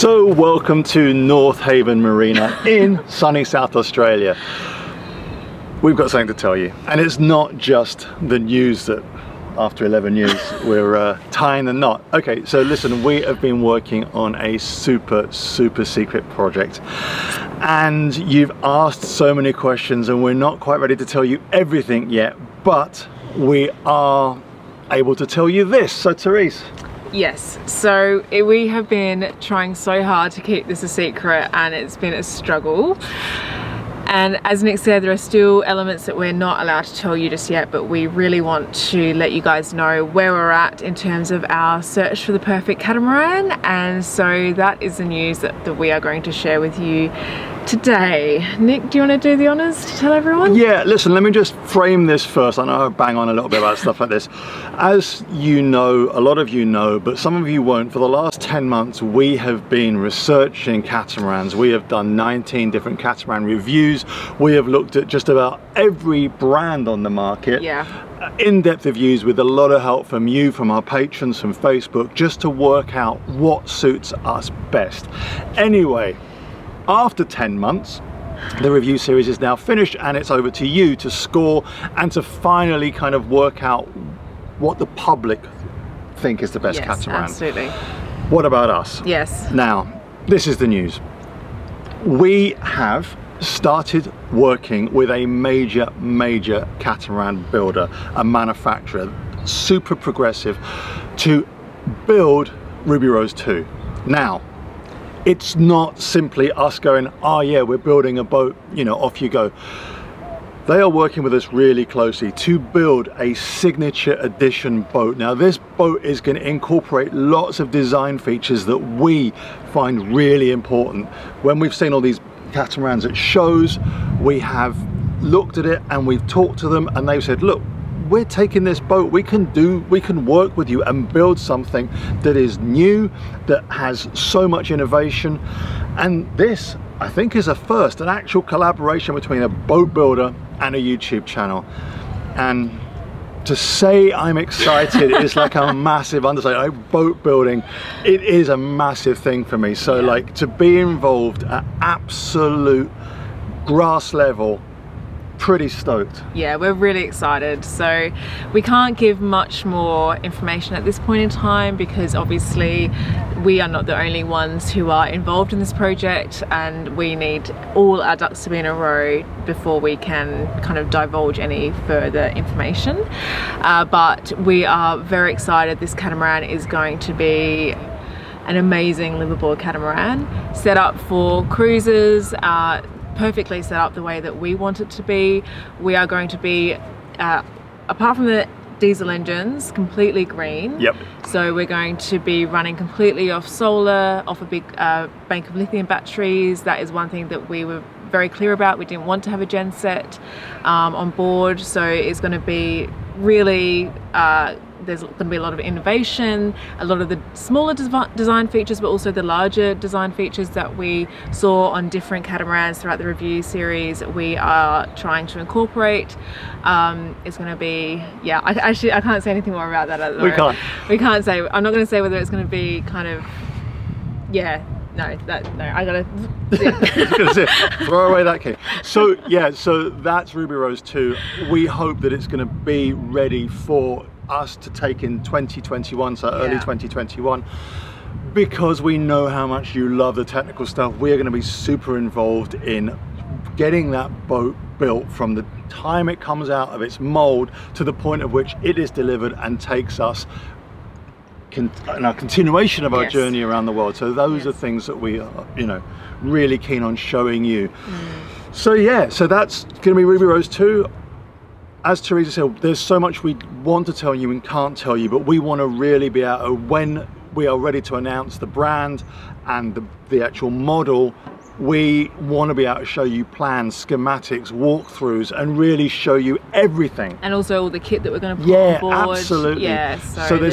So welcome to North Haven Marina in sunny South Australia. We've got something to tell you, and it's not just the news that after 11 years we're tying the knot. Okay, so listen, we have been working on a super secret project, and you've asked so many questions and we're not quite ready to tell you everything yet, but we are able to tell you this. So Terysa. Yes, so we have been trying so hard to keep this a secret, and it's been a struggle. And as Nick said, there are still elements that we're not allowed to tell you just yet, but we really want to let you guys know where we're at in terms of our search for the perfect catamaran. And so that is the news that we are going to share with you today. Nick, do you want to do the honours to tell everyone? Yeah, listen, let me just frame this first. I know I bang on a little bit about stuff like this. As you know, a lot of you know, but some of you won't, for the last 10 months we have been researching catamarans. We have done 19 different catamaran reviews. We have looked at just about every brand on the market. Yeah. In-depth reviews with a lot of help from you, from our patrons, from Facebook, just to work out what suits us best. Anyway, after 10 months, the review series is now finished, and it's over to you to score and to finally kind of work out what the public think is the best catamaran. Absolutely. What about us? Yes. Now, this is the news. We have started working with a major catamaran builder, a manufacturer, super progressive, to build Ruby Rose 2. Now, it's not simply us going, oh yeah, we're building a boat, you know, off you go. They are working with us really closely to build a signature edition boat. Now, this boat is going to incorporate lots of design features that we find really important. When we've seen all these catamarans at shows, we have looked at it and we've talked to them, and they've said, look, we're taking this boat, we can work with you and build something that is new, that has so much innovation. And this, I think, is a first, an actual collaboration between a boat builder and a YouTube channel. And to say I'm excited is like a massive understatement. Like, boat building, it is a massive thing for me. So like, to be involved at absolute grass level, pretty stoked. Yeah, we're really excited. So we can't give much more information at this point in time, because obviously we are not the only ones who are involved in this project, and we need all our ducks to be in a row before we can kind of divulge any further information. But we are very excited. This catamaran is going to be an amazing liveaboard catamaran, set up for cruises, perfectly set up the way that we want it to be. We are going to be, apart from the diesel engines, completely green. Yep. So we're going to be running completely off solar, off a big bank of lithium batteries. That is one thing that we were very clear about. We didn't want to have a gen set on board, so it's going to be really there's going to be a lot of innovation, a lot of the smaller design features, but also the larger design features that we saw on different catamarans throughout the review series. We are trying to incorporate. It's going to be, yeah, I can't say anything more about that at the moment. We can't say. I'm not going to say whether it's going to be kind of, yeah. No, I gotta throw away that key. So yeah, so that's Ruby Rose 2. We hope that it's going to be ready for us to take in 2021, so early 2021, because we know how much you love the technical stuff. We are going to be super involved in getting that boat built from the time it comes out of its mold to the point at which it is delivered and takes us in our continuation of our journey around the world. So those are things that we are, you know, really keen on showing you. So yeah, so that's going to be Ruby Rose 2. As Terysa said, there's so much we want to tell you and can't tell you, but we want to really be out when we are ready to announce the brand and the actual model. We want to be able to show you plans, schematics, walkthroughs, and really show you everything. And also all the kit that we're going to put on board. Absolutely. Yeah, so there's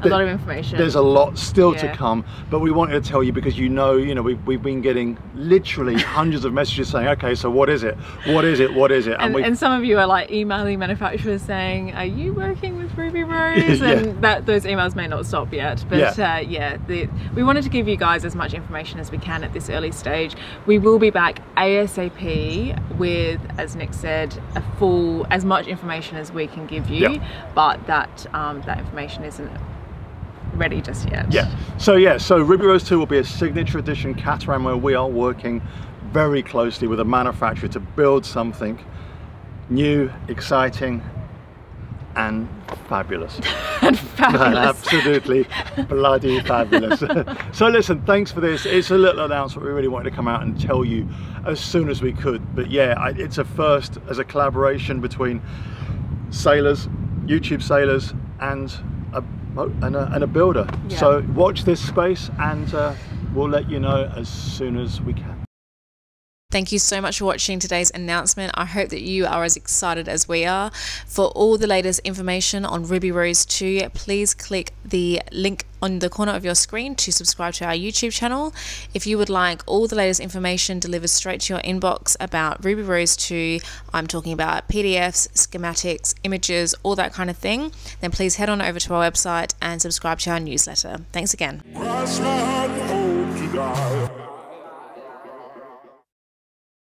a lot of information. There's a lot still to Yeah. come, but we wanted to tell you because you know we've been getting literally hundreds of messages saying, okay, so what is it? What is it? What is it? And some of you are like emailing manufacturers saying, are you working with Ruby Rose? Yeah. And those emails may not stop yet, but we wanted to give you guys as much information as we can at this early stage. We will be back ASAP with, as Nick said, as much information as we can give you, but that information isn't ready just yet. So Ruby Rose 2 will be a signature edition Catamaran where we are working very closely with a manufacturer to build something new, exciting, and fabulous. And fabulous. Absolutely bloody fabulous. So listen, thanks for this. It's a little announcement we really wanted to come out and tell you as soon as we could. But yeah, it's a first as a collaboration between sailors, YouTube sailors, and a builder. Yeah. So watch this space, and we'll let you know as soon as we can. Thank you so much for watching today's announcement. I hope that you are as excited as we are. For all the latest information on Ruby Rose 2, please click the link on the corner of your screen to subscribe to our YouTube channel. If you would like all the latest information delivered straight to your inbox about Ruby Rose 2, I'm talking about PDFs, schematics, images, all that kind of thing, then please head on over to our website and subscribe to our newsletter. Thanks again.